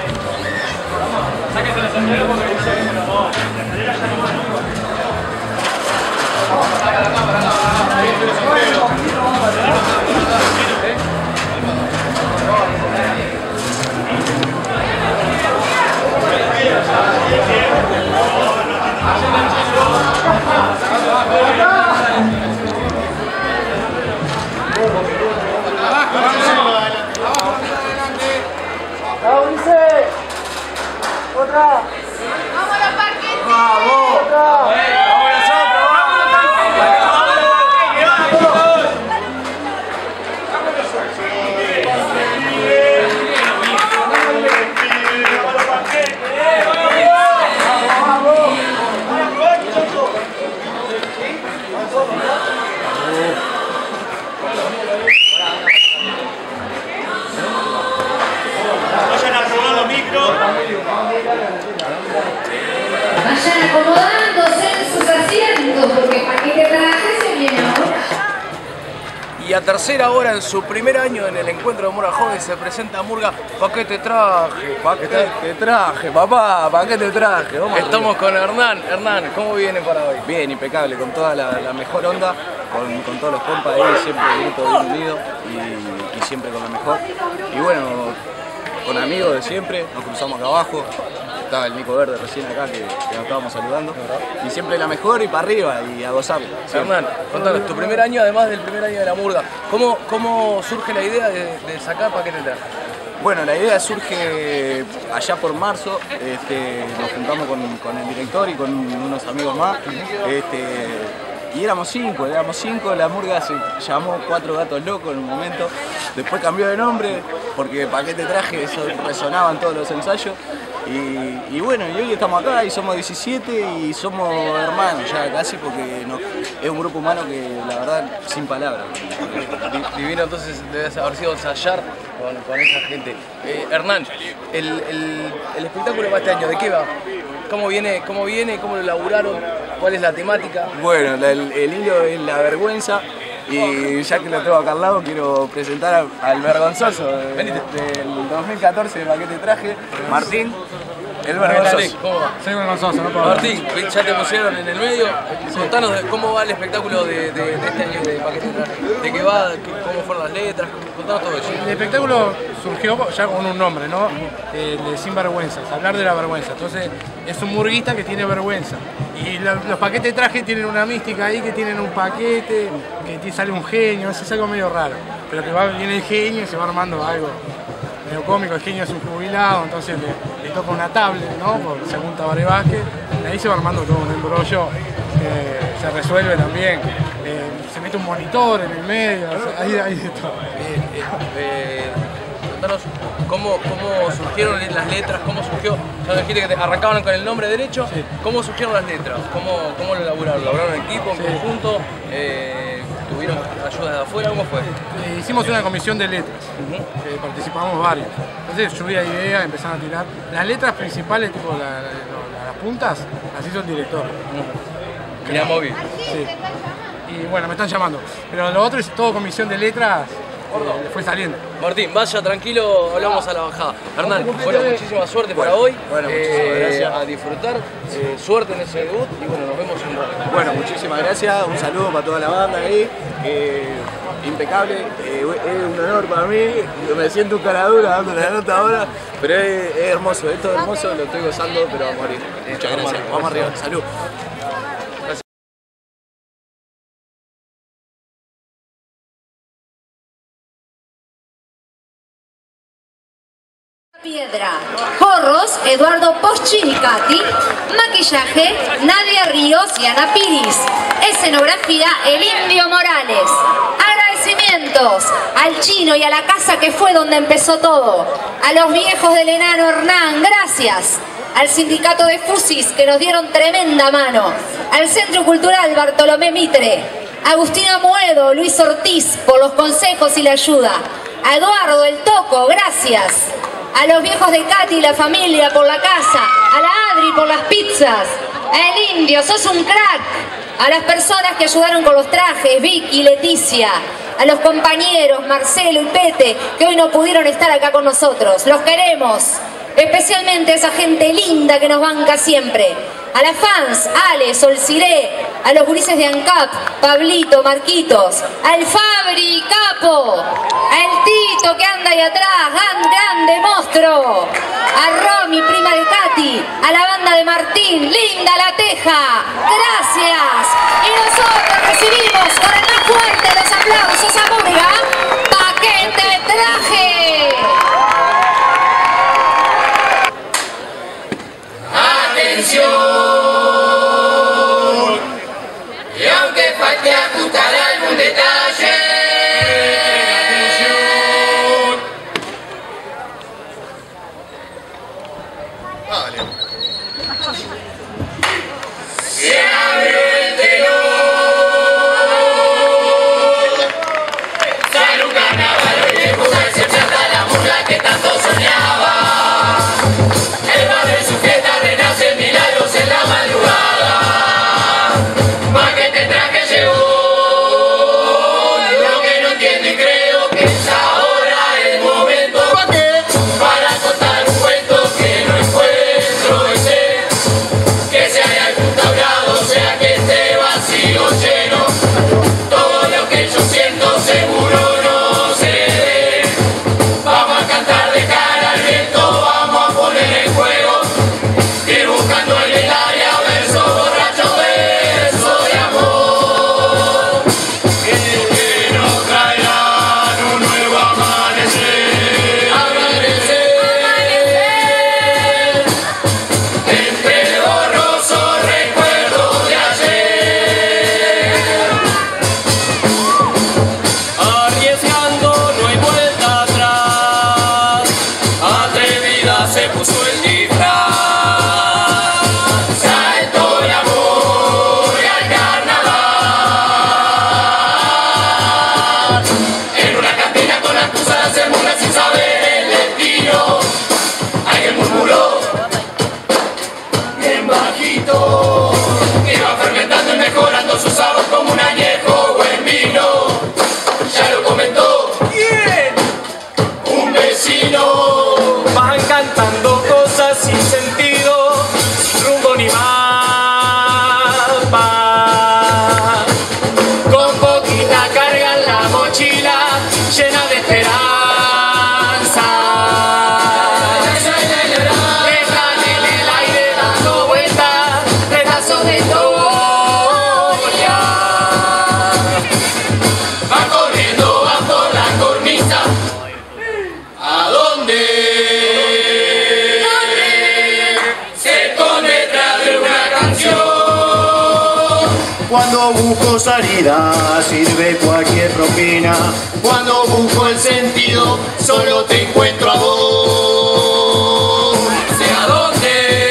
¡Otra! ¡Vamos los paquetes! ¡Vamos! ¡Otra! ¡Vamos nosotros! Vayan acomodándose en sus asientos, porque paquete traje se viene ahora. Y a tercera hora, en su primer año en el encuentro de Murga Joven, se presenta Murga Paquete Traje. Paquete traje, papá, paquete traje. Estamos con Hernán. Hernán, ¿cómo viene para hoy? Bien, impecable, con toda la mejor onda, con todos los compas ahí, siempre el grupo bien unido y siempre con lo mejor. Y bueno, con amigos de siempre, nos cruzamos acá abajo. Estaba el Nico Verde recién acá que nos estábamos saludando. Y siempre la mejor y para arriba y a gozarlo. Hernán, contanos, tu primer año, además del primer año de la Murga, ¿cómo surge la idea de sacar Paquete Traje? Bueno, la idea surge allá por marzo, nos juntamos con el director y con unos amigos más. Y éramos cinco, la Murga se llamó Cuatro Gatos Locos en un momento, después cambió de nombre porque Paquete Traje, eso resonaba en todos los ensayos. Y bueno, y hoy estamos acá y somos 17 y somos hermanos ya casi porque es un grupo humano que la verdad sin palabras. Divino, entonces debes haber sido ensayar con esa gente. Hernán, el espectáculo para este año, ¿de qué va? ¿Cómo viene? ¿Cómo lo elaboraron? ¿Cuál es la temática? Bueno, el hilo es la vergüenza. Y ya que lo tengo acá al lado, quiero presentar al vergonzoso del 2014 de Paquete Traje, Martín, el vergonzoso. ¿Cómo va? Soy vergonzoso, no puedo. Martín, ya te pusieron en el medio. Contanos cómo va el espectáculo de este año de Paquete Traje. ¿De qué va? ¿Cómo fueron las letras? Contanos todo eso. El espectáculo surgió ya con un nombre, ¿no? De Sinvergüenzas, hablar de la vergüenza. Entonces, es un murguista que tiene vergüenza. Y los paquetes de traje tienen una mística ahí, que tienen un paquete, que sale un genio, eso es algo medio raro. Pero que viene el genio y se va armando algo medio cómico. El genio es un jubilado, entonces le toca una tablet, ¿no? Según Tabaré Vázquez. Y ahí se va armando todo un embrollo que se resuelve también. Se mete un monitor en el medio, ahí de todo. Contanos cómo surgieron las letras, cómo surgió, ya dijiste que arrancaban con el nombre derecho, sí. ¿Cómo surgieron las letras? ¿Cómo lo elaboraron? ¿Lo elaboraron en equipo, en conjunto? ¿Tuvieron ayuda de afuera? ¿Cómo fue? Hicimos una comisión de letras, participamos varios. Entonces lluvia de ideas, empezaron a tirar. Las letras principales, tipo las puntas, las hizo el director. Mirá, móvil. Sí. Y bueno, me están llamando. Pero lo otro es todo comisión de letras. Fue saliendo. Martín, vaya tranquilo, hablamos a la bajada. Hernán, bueno, muchísima suerte para hoy. Bueno, muchísimas gracias. A disfrutar, suerte en ese debut y bueno, nos vemos un rato. Bueno, muchísimas gracias, un saludo para toda la banda ahí. Impecable, es un honor para mí, me siento un cara dura dando la nota ahora, pero es hermoso, esto es hermoso, lo estoy gozando, pero a morir. Muchas gracias, vamos arriba, salud. Piedra, Porros, Eduardo Poschini-Cati, maquillaje, Nadia Ríos y Ana Piris, escenografía, El Indio Morales. Agradecimientos al Chino y a la casa que fue donde empezó todo, a los viejos del enano Hernán, gracias, al sindicato de Fusis que nos dieron tremenda mano, al Centro Cultural Bartolomé Mitre, a Agustina Muedo, Luis Ortiz por los consejos y la ayuda, a Eduardo el Toco, gracias. A los viejos de Katy y la familia por la casa, a la Adri por las pizzas, a El Indio, sos un crack, a las personas que ayudaron con los trajes, Vicky y Leticia, a los compañeros Marcelo y Pete que hoy no pudieron estar acá con nosotros, los queremos. especialmente a esa gente linda que nos banca siempre. A las fans, Ale, Solciré, a los gurises de ANCAP, Pablito, Marquitos, al Fabri, Capo, al Tito que anda ahí atrás, grande monstruo, a Romy, prima de Katy, a la banda de Martín, linda la teja, gracias. Y nosotros recibimos con el más fuerte de los aplausos a Murga, Paquete Traje. Atención, y aunque falte ajustar algún detalle, atención. Vale. Se abrió el telón, sale un carnaval hoy de Buga y se planta la murga que tanto soñaba. El barrio en su fiesta renace, milagros en la madrugada. Paquete Traje llegó. Lo que no entiendo y creo que es ahora el momento para contar un cuento que no encuentro ese, que se haya instaurado, sea que esté vacío o lleno. Todo lo que yo siento seguro no se ve. Vamos a cantar de cara al viento, vamos a poner en juego, ir buscando en el área verso borracho, verso de amor, que nos traerán un nuevo amanecer, amanecer, entre borrosos recuerdos de ayer. Arriesgando no hay vuelta atrás, atrevida se puso el disfraz, saltó el amor y al carnaval. En una cantina con las cruzadas se murga sin saber el destino. Alguien murmuró bien bajito, que iba fermentando y mejorando su sabor como un añejo buen vino. Ya lo comentó un vecino. Van cantando cosas sin sentido, sin rumbo ni mapa. Con poquita carga en la mochila, llena de esperanza. Dejan en el aire dando vueltas, retazos de historia. Van corriendo, van por la cornisa. ¿A dónde? Se esconde detrás de una canción. Cuando busco salida, sirve cualquier propina. Cuando busco el sentido, solo te encuentro a vos. Sé a dónde.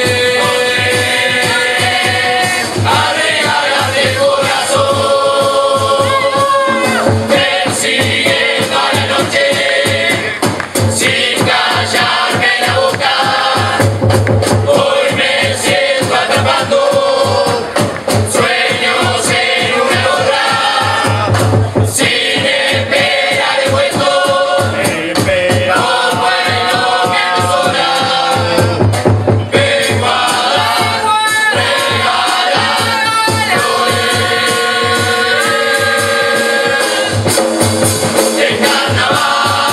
A regalarte el corazón. Persiguiendo a la noche, sin callarme la boca. Hoy me siento atrapando sueños en una gorra, sin esperar el vuelto, como en lo que me sobra. Vengo a dar, regalar flores de carnaval.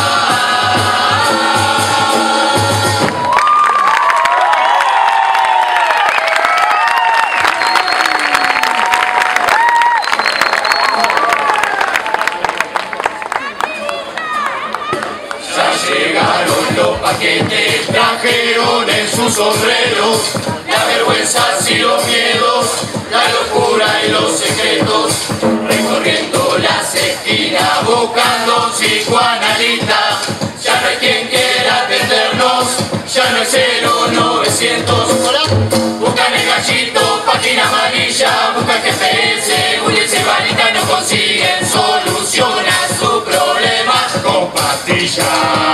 Ya llegaron los paquetes, trajeron en sus sombreros la vergüenza y los miedos, la locura y los secretos, recorriendo las esquinas buscando un psicoanalista. Ya no hay quien quiera atendernos, ya no es 0900. Buscan el gallito, página amarilla, buscan GPS, Google y Varita no consiguen solución a su problema con pastillas.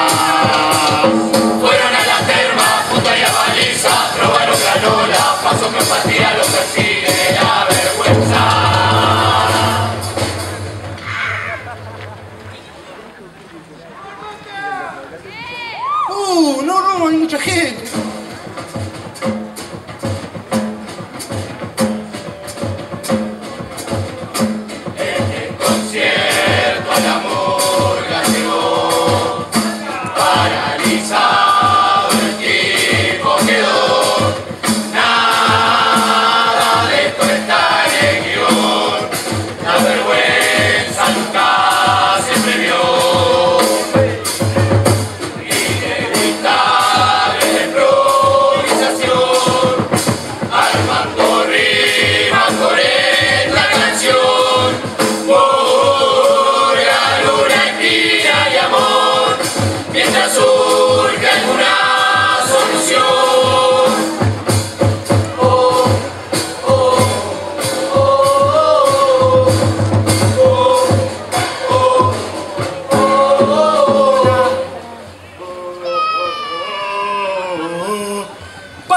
Fueron a la terma, junto a la baliza, robaron granola, pasó con pastilla, lo persigue la vergüenza. No, hay mucha gente.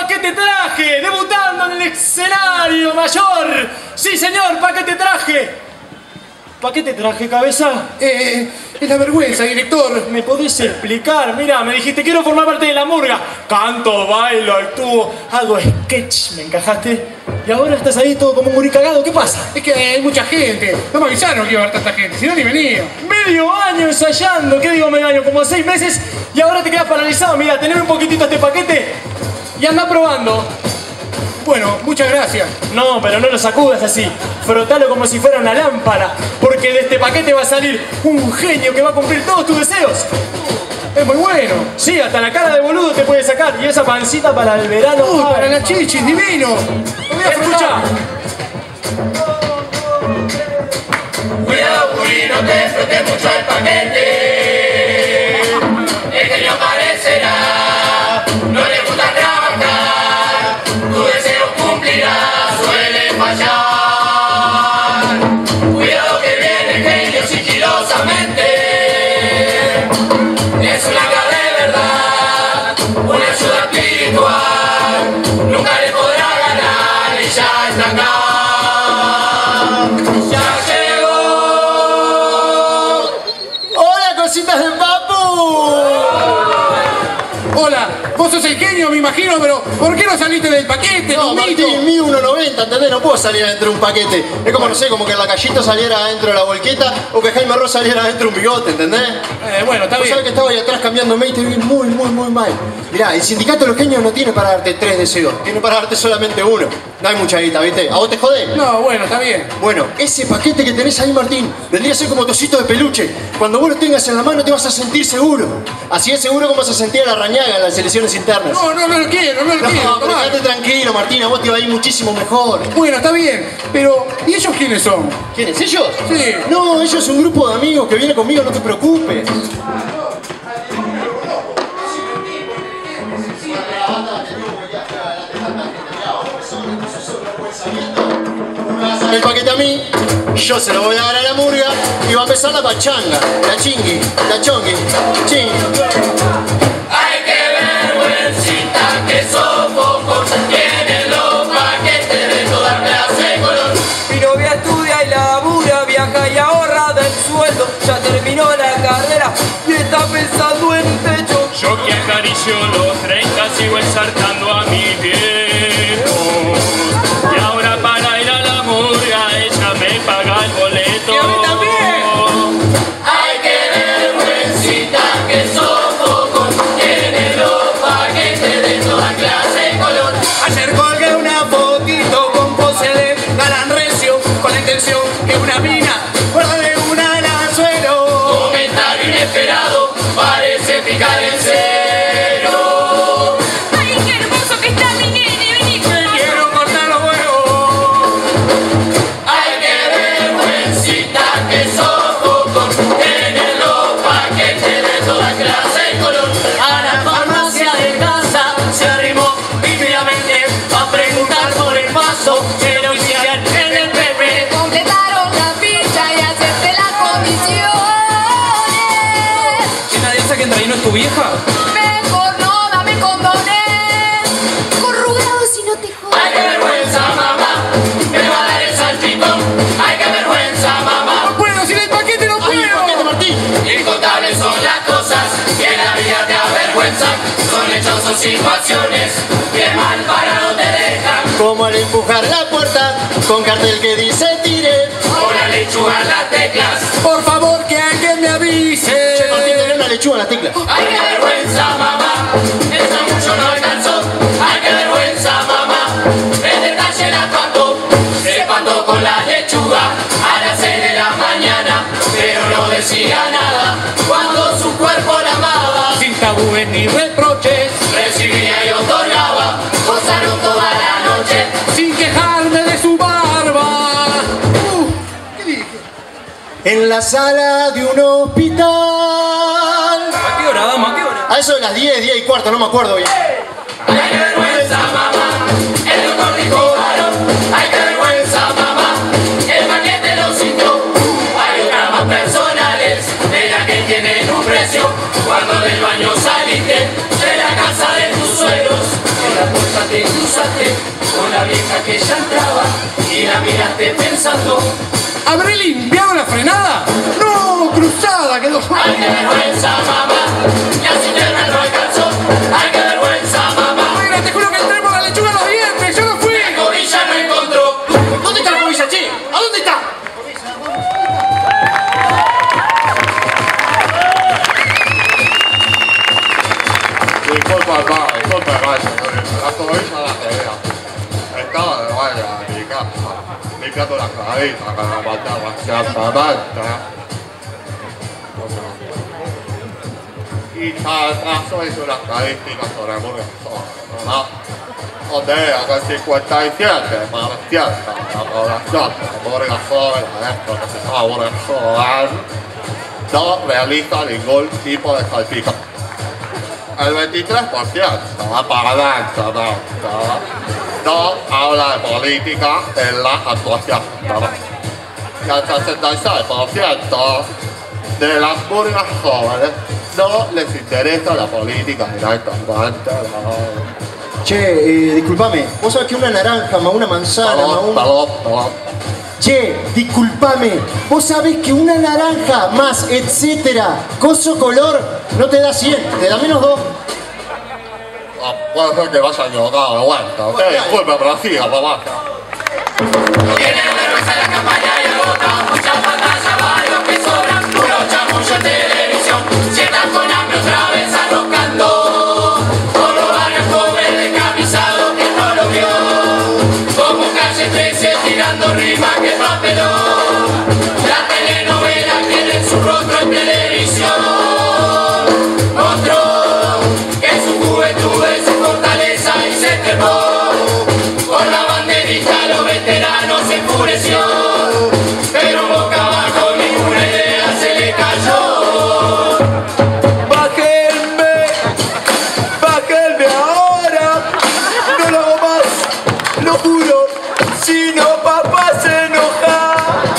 paquete traje, debutando en el escenario mayor. Sí, señor, paquete traje. ¿Para qué te traje, cabeza? Es la vergüenza, director. ¿Me podés explicar? Mira, me dijiste, quiero formar parte de la murga. Canto, bailo, actúo, hago sketch, ¿me encajaste? Y ahora estás ahí todo como un gurí cagado, ¿qué pasa? Es que hay mucha gente. No me avisaron que iba a haber tanta gente, si no ni venía. Medio año ensayando, ¿qué digo medio año? Como 6 meses y ahora te quedas paralizado. Mira, tener un poquitito este paquete y anda probando. Bueno, muchas gracias. No, pero no lo sacudas así. Frotalo como si fuera una lámpara. Porque de este paquete va a salir un genio que va a cumplir todos tus deseos. Es muy bueno. Sí, hasta la cara de boludo te puede sacar. Y esa pancita para el verano. Para la chichis, divino. Lo voy a Escucha. Cuidado, Juli, no te frotes mucho el paquete. El genio aparecerá. No le gusta trabajar. Tu deseo cumplirá. Suele fallar. Cuidado que viene el genio sigilosamente. Es una cara de verdad. Una ayuda espiritual. Nunca le podrá ganar y ya está acá. ¡Cositas de papu! Hola, vos sos el genio, me imagino, pero ¿por qué no saliste del paquete? No, Martín, mido 1,90, ¿entendés? No puedo salir adentro de un paquete. Es como, no sé, como que la Callito saliera adentro de la volqueta o que Jaime Ross saliera adentro de un bigote, ¿entendés? Bueno, está Vos bien. sabés que estaba ahí atrás cambiándome y te vi muy mal. Mirá, el sindicato de los genios no tiene para darte 3 deseos, tiene para darte solamente uno. No hay mucha guita, ¿viste? ¿A vos te jodés? No, bueno, está bien. Bueno, ese paquete que tenés ahí, Martín, vendría a ser como tocito de peluche. Cuando vos lo tengas en la mano te vas a sentir seguro. Así es seguro como se sentía la Rañaga en las elecciones internas. No lo quiero, no lo quiero. No, pero tomá. quédate tranquilo, Martín, a vos te va a ir muchísimo mejor. Bueno, está bien, pero ¿y ellos quiénes son? ¿Quiénes? ¿Ellos? Sí. No, ellos son un grupo de amigos que viene conmigo, no te preocupes. El paquete a mí, yo se lo voy a dar a la murga y va a empezar la pachanga, la chingui, la chongui, ching. Ay, qué vergüencita, que son pocos. Tienen los paquetes de toda clase y color. Mi novia estudia y labura, viaja y ahorra del sueldo. Ya terminó la carrera y está pensando en un techo. Yo que acaricio los 30 sigo ensartando a mi viejo. Y ahora para ir a la murga ella me paga el boleto. ¡Y a mí también! Ay, qué vergüencita, que son pocos. Tienen los paquetes de toda clase y color. Ayer colgué una fotito con pose de galán recio, con la intención que una mina guarde una al anzuelo. Comentario inesperado, parece picar en cero. ¡Ay, qué hermoso que está mi nene! Vení, Quiero cortar los huevos. Ay, qué vergüencita, que son pocos. Tienen los paquetes de toda clase y color. A la farmacia de casa se arrimó tímidamente a preguntar por el paso que lo hicieron en el PP. Completaron la ficha y acepté las condiciones. ¿Que nadie sabe que Andreino es tu vieja? Mejor no, dame condones. Corrugado si no te jodas. Ay, qué vergüenza, mamá, me va a dar el salpicón. Ay, qué vergüenza, mamá. No puedo, sin el paquete no ¡Ay, el puedo. paquete, Martín! Incontables son las cosas que en la vida te avergüenzan. Son hechos o situaciones que mal parado te dejan. Como al empujar la puerta con cartel que dice tire. O la lechuga en las teclas. Por favor, que alguien me avise. Che, Martín, tenés una lechuga en la tecla. Ay, qué vergüenza, mamá, eso mucho no alcanzó. Ay, qué vergüenza, mamá, el detalle la espantó. Se espantó con la lechuga a las 6 de la mañana, pero no decía nada cuando su cuerpo la amaba. Sin tabúes ni reproches, Recibía y otorgaba, gozaron toda la noche. sin quejarme de su barba. ¿Qué dije? En la sala de un hospital. ¿A qué hora, dama? ¿A qué hora? A eso de las 10:15, no me acuerdo bien. Ay, qué vergüenza, mamá, el doctor dijo varón. Ay, qué vergüenza, mamá, el paquete lo sintió. Hay dramas personales de la que tienen un precio. Cuando del baño saliste de la casa de tus suegros, en la puerta te la sobrina la pelea. Estaba de baile en mi casa, limpiando la cabeza con la mandaba exactamente. Y acaso hizo una estadística sobre hamburguesas, ¿verdad? Donde era que el 57% de la población de hamburguesas, esto que se llama hamburguesas, no realiza ningún tipo de calificación. El 23% aparentemente no habla de política en la actuación. Y el 66% de las burgas jóvenes no les interesa la política directamente. Che, disculpame, vos sabés que una naranja más una manzana más un... Perdón. Che, disculpame, vos sabés que una naranja más etcétera, coso color, no te da 100, te da menos 2. Puede ser que vaya equivocado de vuelta. Usted disculpe, pero siga, papá. Tiene vergüenza la campaña y agota muchas pantallas, varios que sobran, puro chamullo en televisión. Si estás con hambre otra vez arrojando por los barrios pobres descamisados que no lo vio. Como Calle 13 tirando rimas que papelón. La telenovela tiene su rostro en televisión. Mostró que su juventud es su fortaleza y se trepó. Por la banderita los veteranos se enfureció, pero boca abajo ninguna idea se le cayó. Bájenme ahora, no lo hago más, lo juro, si no papá se enoja.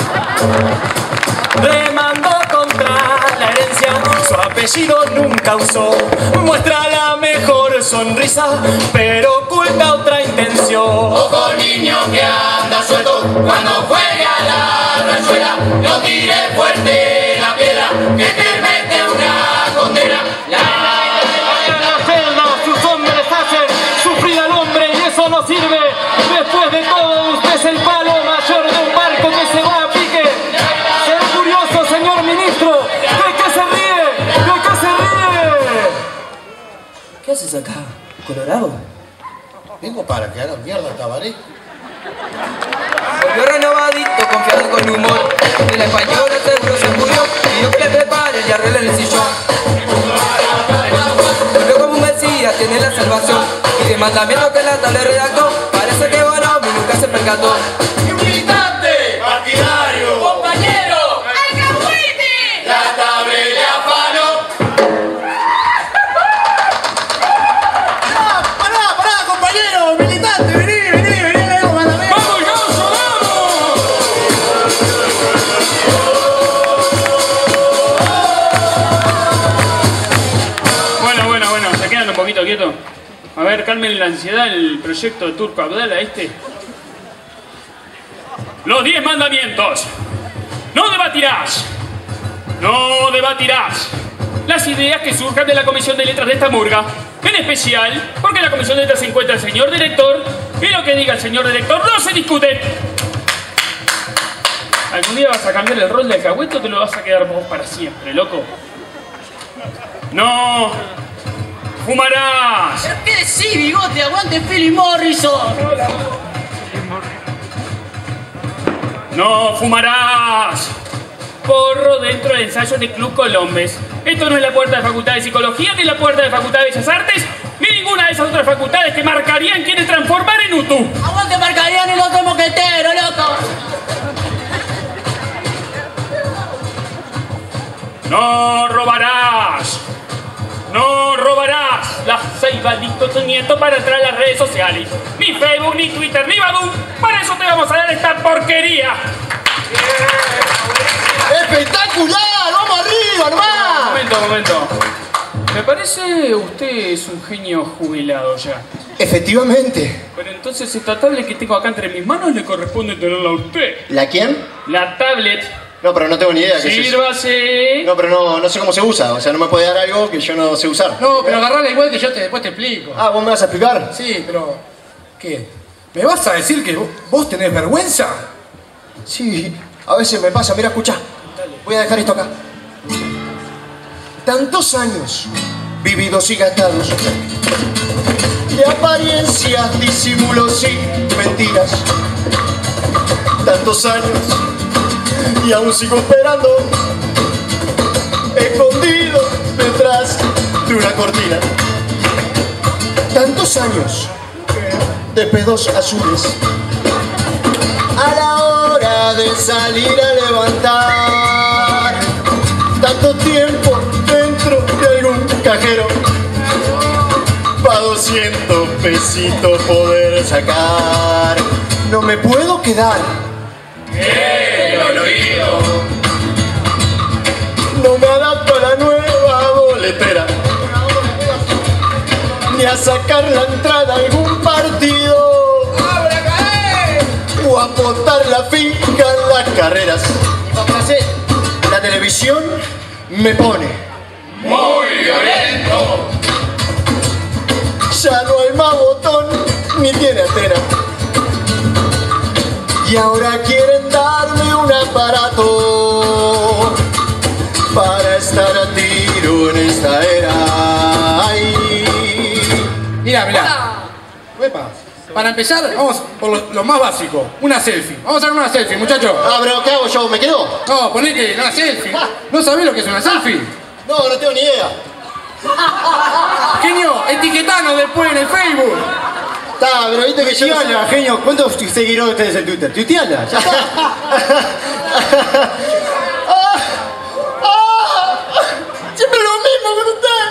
Demandó contra la herencia, su apellido nunca usó. Muestra la mejor sonrisa, pero oculta otra intención. Ojo niño que anda suelto, cuando juegue a la rayuela, no tire fuerte la piedra, que te mete una condena. La celda, sus hombres hacen sufrir al hombre y eso no sirve. Después de todo, usted es el palo mayor de un barco que se va a pique. Será curioso, señor ministro, ¿de qué se ríe? ¿De qué se ríe? ¿Qué haces acá, Colorado? Vengo para que hagan mierda al cabaret. Volvió renovadito, confiado con humor. De la española seguro se murió. Pidió que le prepare y arregle el sillón. Volvió como un mesías, tiene la salvación. Y de mandamiento que la tabla redactó. Parece que Bonomi nunca se percató. ¡Militante! ¡Partidario! ¡Compañero! ¡Alcahuete! La tabla le afanó. ¡Pará, compañero! ¡Militante! ¡Vení, luego mandamiento! ¡Vamos, Ganso, Bueno, se quedan un poquito quietos. A ver, calmen la ansiedad, el proyecto de Turco Abdala Los 10 mandamientos. No debatirás las ideas que surjan de la Comisión de Letras de esta murga. En especial, porque en la Comisión de Letras se encuentra el señor director y lo que diga el señor director no se discute. ¿Algún día vas a cambiar el rol de alcahuete o te lo vas a quedar vos para siempre, loco? No fumarás. ¿Pero qué decís, bigote? ¡Aguante Philip Morrison! No fumarás. Porro dentro del ensayo de Club Colombes. Esto no es la puerta de Facultad de Psicología, ni la puerta de Facultad de Bellas Artes, ni ninguna de esas otras facultades que Marcarián quiere transformar en UTU. ¡Aguante Marcarián y los dos moqueteros, loco! No robarás. No robarás las 6 balditos nietos para entrar a las redes sociales. Ni Facebook, ni Twitter, ni Badoo. Para eso te vamos a dar esta porquería. ¡Espectacular! ¡Vamos arriba, hermano! Momento. Me parece usted es un genio jubilado ya. Efectivamente. Pero entonces esta tablet que tengo acá entre mis manos le corresponde tenerla a usted. ¿La quién? La tablet. No, pero no tengo ni idea qué es eso. Sírvase. No, pero no sé cómo se usa. O sea, no me puede dar algo que yo no sé usar. No, pero agarrala igual que yo después te explico. Ah, ¿vos me vas a explicar? Sí, pero... ¿Qué? ¿Me vas a decir que vos tenés vergüenza? Sí, a veces me pasa. Mira, escucha. Voy a dejar esto acá. Tantos años vividos y gastados. De apariencias, disimulos y mentiras. Tantos años y aún sigo esperando, escondido detrás de una cortina. Tantos años de pedos azules. A la hora de salir a levantar, tanto tiempo dentro de algún cajero, pa' 200 pesitos poder sacar. No me puedo quedar. El oído. No me adapto a la nueva boletera, ni a sacar la entrada a algún partido, o a botar la finca en las carreras. La televisión me pone muy violento. Ya no hay más botón ni tiene antena. Y ahora quieren darme un aparato para estar a tiro en esta era. Ay. Mirá. Uepa. Para empezar, vamos por lo más básico. Una selfie. Vamos a hacer una selfie, muchachos. Ah, pero ¿qué hago yo? ¿Me quedo? No, ponete una selfie. ¿No sabés lo que es una selfie? No tengo ni idea. Genio, etiquetanos después en el Facebook. Está, pero viste que yo... Tuiteala, genio. ¿Cuántos seguidores tenés en Twitter? Tuiteala, ya está. Siempre lo mismo con usted.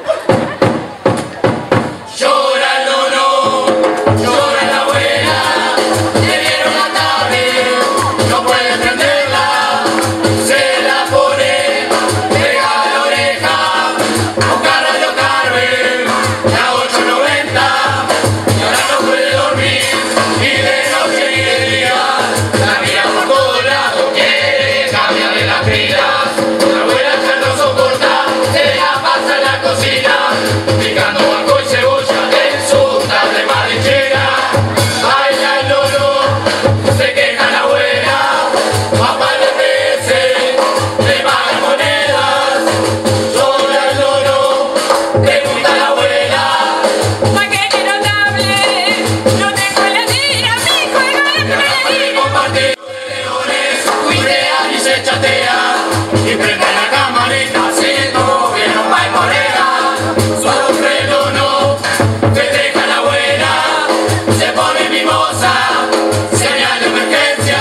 Llora el nono, llora la abuela, le dieron la tablet, no puede prenderla, se la pone, pega la oreja, busca Radio Carmen, la 890, y ahora no puede dormir, ni de noche ni de día, la mira por todos lados, quiere cambiar de las pilas, la abuela ya no soporta, se la pasa en la cocina, picando ajo y cebolla en su tarde marichera. Baila el loro, se queja la abuela, papá le pese, le paga monedas. Llora el loro, pregunta la abuela. ¿Pa' qué quiero tablet? No tengo heladera, mi hijo, no Y ahora puede compartir de leones, tuitea y se chatea, y prende la camarita, haciendo bien un pa' y morena. Sufre el nono, festeja la abuela, se pone mimosa, señal de emergencia.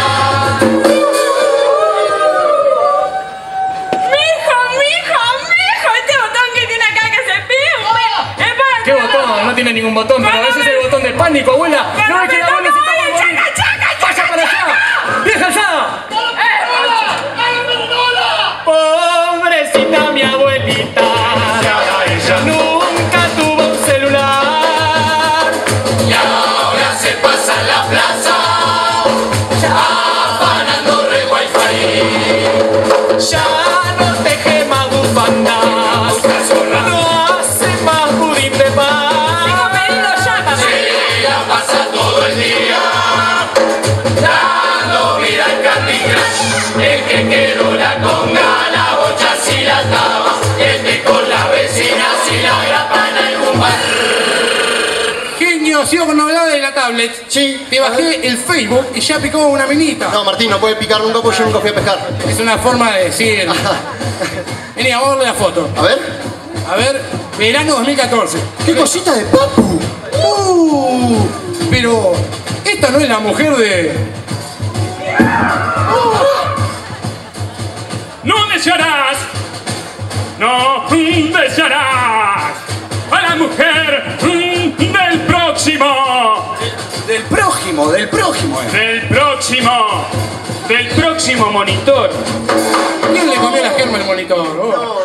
Mijo, este botón que tiene acá que se pide. Es para ¿Qué botón? No tiene ningún botón, pero a veces es el botón de pánico, abuela. No es que la abuela se está por morir. ¡Vaya para allá! ¡Vieja allá! Pobrecita mi abuelita, nunca tuvo un celular. Y ahora se pasa en la plaza, afanando re wifi. Ya no teje más bufandas, no hace más pudín de pan. Se la pasa todo el día, dando vida al Candy Crush. El que quedó la conga, la bocha si la taba, este con las vecinas y la grapa en algún bar. Genio, sigo con novedades de la tablet. Sí. Te bajé el Facebook y ya picó una minita. No, Martín, no puede picar nunca porque yo nunca fui a pescar. Es una forma de decir. Vení, vamos a darle la foto. A ver. A ver, verano 2014. ¡Qué cosita de papu! Pero esta no es la mujer de... ¡No desearás! ¡No desearás! ¡A la mujer del próximo! Del prójimo. Del próximo monitor. ¿Quién le comió la germa al monitor?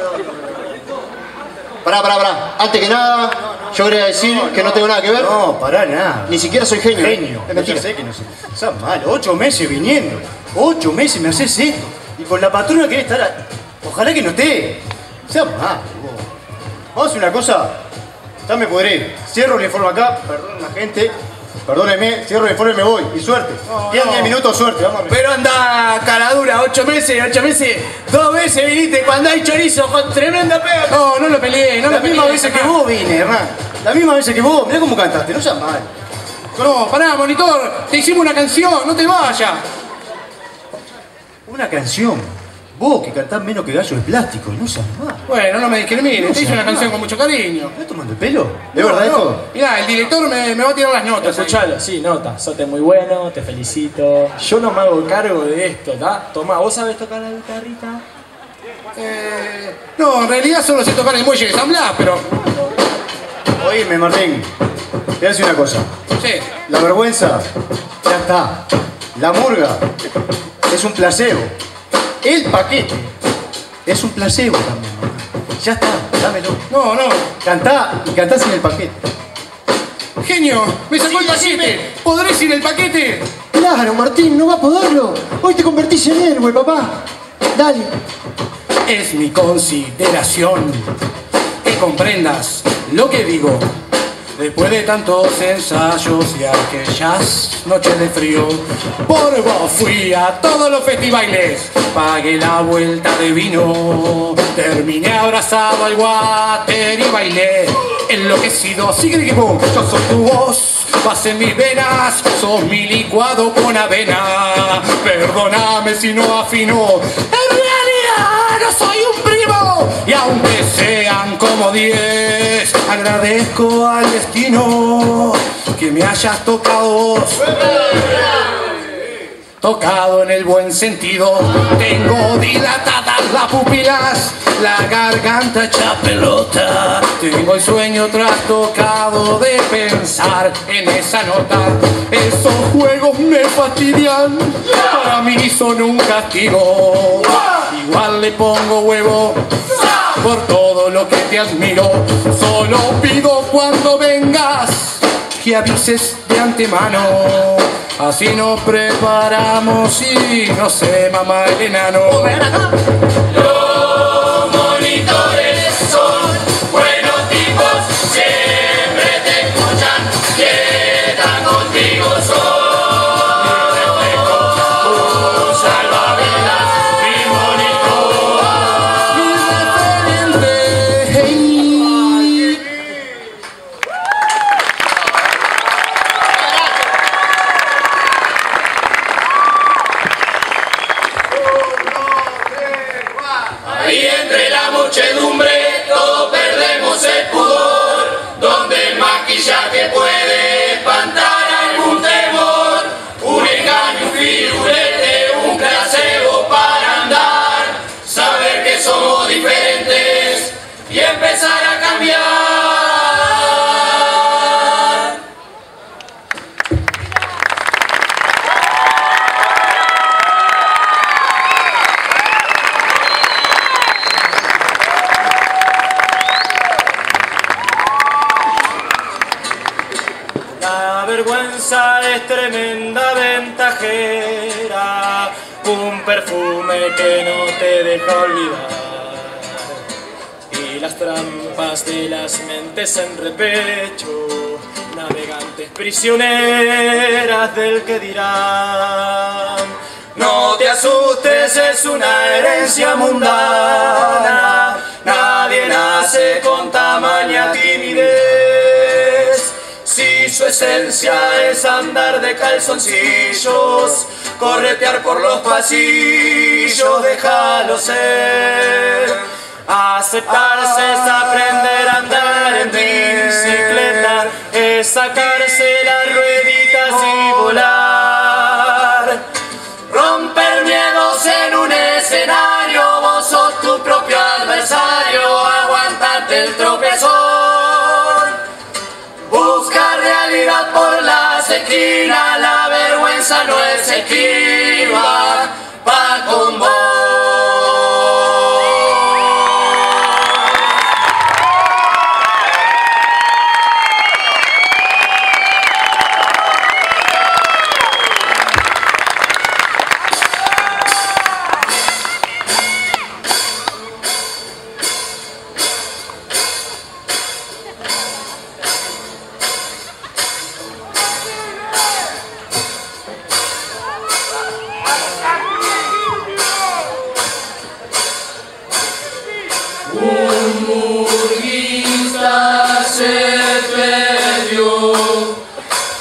Pará. Antes que nada, yo quería decir que no tengo nada que ver. No, pará nada. Ni siquiera soy genio. Es mentira. Yo sé que no sé. Estás mal. 8 meses viniendo. 8 meses me haces esto. Y con la patrona querés estar... Ojalá que no esté. Seas mal, vos. Vamos a hacer una cosa. Ya me podré. Cierro el informe acá. Perdón la gente. Perdóneme, cierro el informe y me voy. Y suerte. Quedan 10 minutos, suerte. Vamos a ver. Pero anda, caladura, 8 meses, 2 veces viniste cuando hay chorizo con tremenda pega. No, no lo peleé, no lo peleé. La misma veces que vos vine, hermano. La misma veces que vos. Mirá cómo cantaste, no seas mal. No, pará, monitor, te hicimos una canción, no te vayas. Una canción. Vos que cantás menos que gallo de plástico, no seas mal. Bueno, no me discrimines, te hice una canción con mucho cariño. ¿Estás tomando el pelo? ¿Es verdad esto? Mirá, el director me va a tirar las notas. Escuchalo, sí, notas. Sote muy bueno, te felicito. Yo no me hago cargo de esto, ¿tá? Tomá, ¿vos sabés tocar la guitarrita? No, en realidad solo sé tocar el muelle de San Blas, pero... Oíme, Martín, te voy a decir una cosa. Sí. La vergüenza ya está. La murga es un placebo. El paquete es un placebo también, Martín. Ya está, dámelo. No. Cantá y cantá sin el paquete. Genio, me sacó el paquete. ¿Podré sin el paquete? Claro, Martín, no va a poderlo. Hoy te convertís en héroe, papá. Dale. Es mi consideración que comprendas lo que digo. Después de tantos ensayos y aquellas noches de frío, por vos fui a todos los festivales, pagué la vuelta de vino, terminé abrazado al water y bailé enloquecido. Sigue que boom, yo soy tu voz, vas en mis venas, sos mi licuado con avena. Perdóname si no afino, en realidad no soy un primo, y aunque sean como 10, agradezco al destino que me hayas tocado vos. Tocado en el buen sentido, tengo dilatadas las pupilas, la garganta hecha pelota. Tengo el sueño trastocado de pensar en esa nota. Esos juegos me fastidian, para mí son un castigo. Igual le pongo huevo por todo lo que te admiro. Solo pido cuando vengas que avises de antemano, así nos preparamos y no se mama el enano. Los monitores son buenos tipos, siempre te escuchan y están contigo. Son un salvavidas, mi monitor, mi referente. Ahí entre la muchedumbre todos perdemos el pudor, donde el maquillaje puede espantar algún temor. Un engaño, un firulete, un placebo para andar, saber que somos diferentes y empezar a cambiar. La vergüenza es tremenda ventajera, un perfume que no te deja olvidar, y las trampas de las mentes en repecho, navegantes prisioneras del que dirán. No te asustes, es una herencia mundana, nadie nace con tamaña timidez. Si su esencia es andar de calzoncillos, corretear por los pasillos, déjalo ser. Aceptarse es aprender a andar en bicicleta, es sacarse las rueditas y volar. Romper miedos en un escenario, vos sos tu propio adversario, aguantarte el tropezón. Buscar realidad por las esquinas, la vergüenza no es esquiva, va con vos.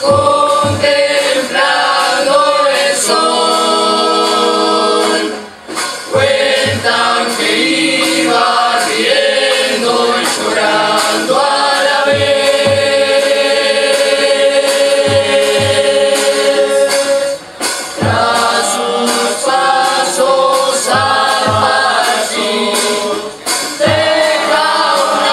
contemplando el sol. Cuentan que iba riendo y llorando a la vez. Tras sus pasos al pasillo, deja un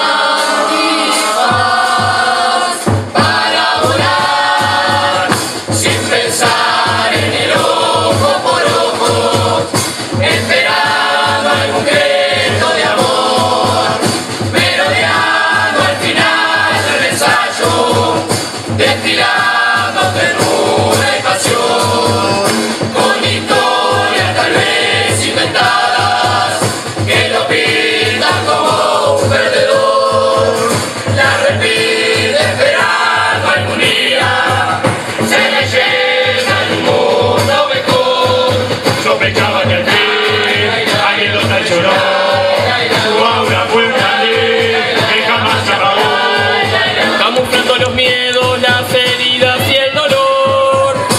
antifaz para volar, sin pensar en el ojo por ojo, esperando algún grito de amor, merodeando al final del ensayo, destilando ternura y pasión, con historias tal vez inventadas que lo pintan como un perdedor. La repite esperando algún día se le llega al mundo mejor. Sospechaba que al fin alguien lo traicionó. Su aura fue un candil que jamás se apagó, camuflando los miedos, las heridas y el dolor.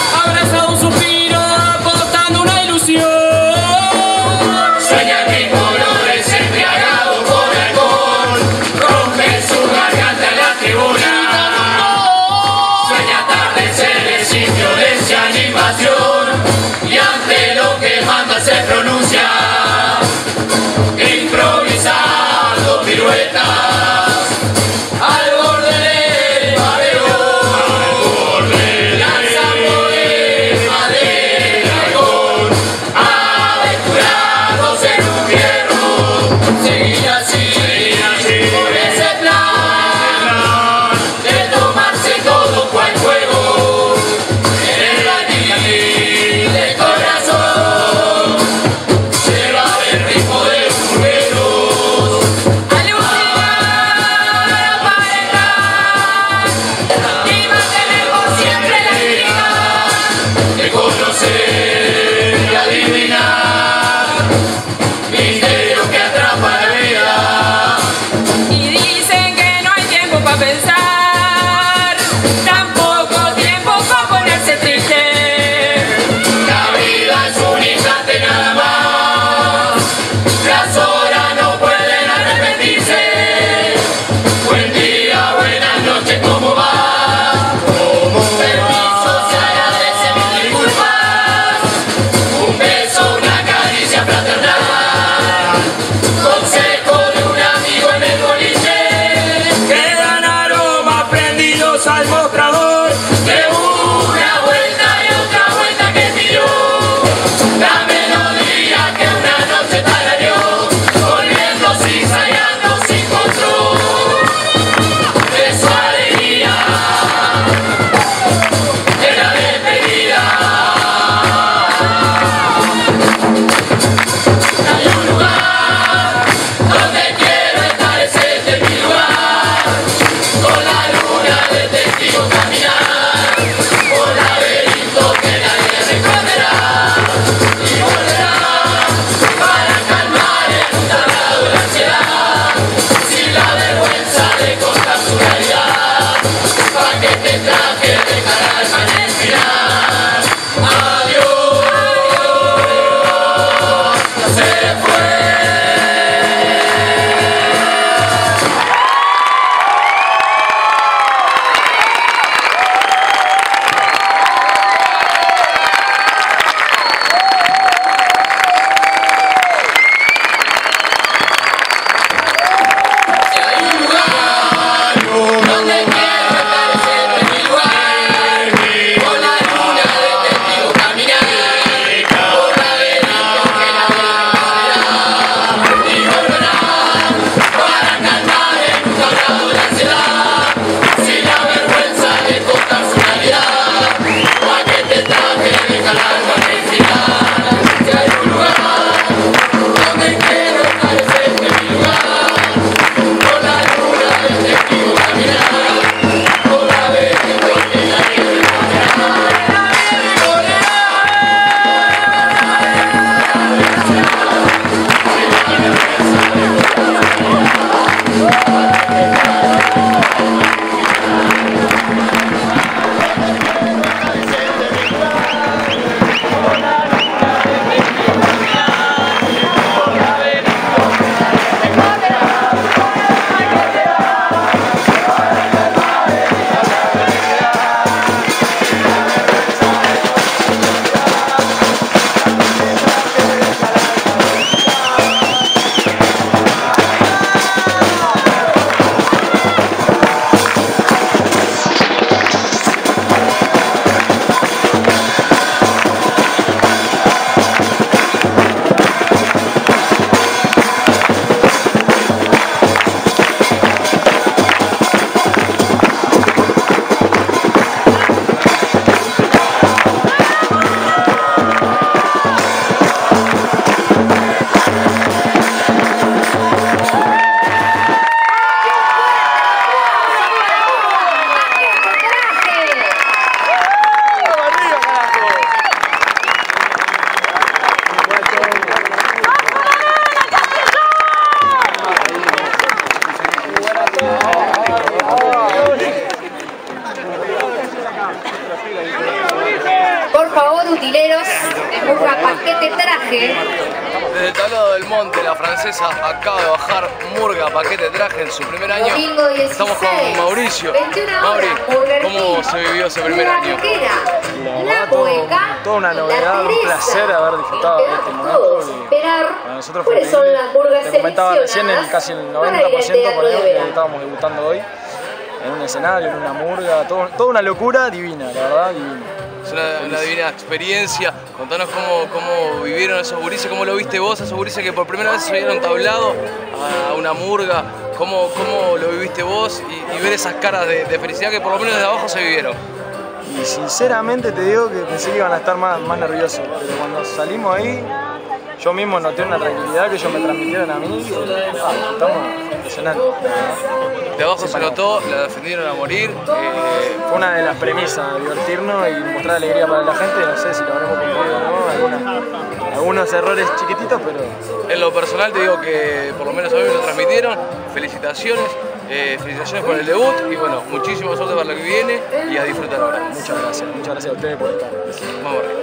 Por favor, utileros, de murga, paquete, traje. Desde el tablado del monte, la francesa acaba de bajar murga, paquete, traje en su primer año. Domingo 16, estamos con Mauricio. 21 Mauri, horas, ¿cómo se vivió ese primer año? La Cueca, toda una novedad, un placer haber disfrutado de este momento. Para nosotros fue ¿cuáles son las murgas te comentaba recién, seleccionadas casi el para ir al 90% teatro por ahí de que verano? estábamos debutando hoy. En un escenario, en una murga, toda una locura divina, la verdad, divina. Es una divina experiencia. Contanos cómo vivieron esos gurises, cómo lo viste vos, esos gurises que por primera vez subieron tablado a una murga. ¿Cómo lo viviste vos y ver esas caras de felicidad que por lo menos desde abajo se vivieron? Y sinceramente te digo que pensé que iban a estar más nerviosos, pero cuando salimos ahí, yo mismo noté una tranquilidad que ellos me transmitieron a mí y disfrutamos impresionante. De abajo se notó, la defendieron a morir. Fue una de las premisas, divertirnos y mostrar alegría para la gente. No sé si lo habremos cumplido o no, algunos errores chiquititos, pero... En lo personal te digo que por lo menos a mí me lo transmitieron. Felicitaciones. Felicitaciones por el debut y bueno, muchísima suerte para lo que viene y a disfrutar ahora. Muchas gracias a ustedes por estar. Vamos arriba.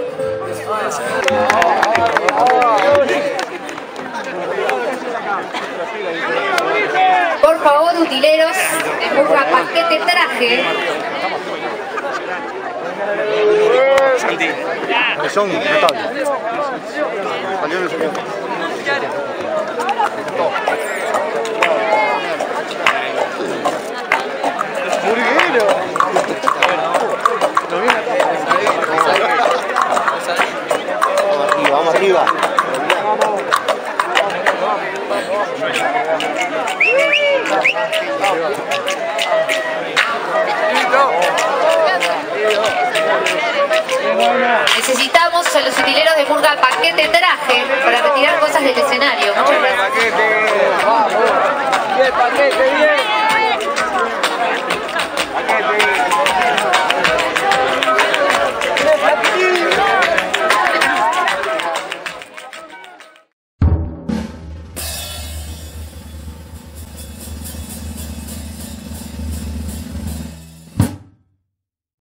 Por favor, utileros, de murga, paquete, traje. Santi, son notables. ¡Murguero! Vamos arriba. Necesitamos a los utileros de murga, paquete, traje para retirar cosas del escenario. Muchas gracias. Bien, paquete, bien. Paquete,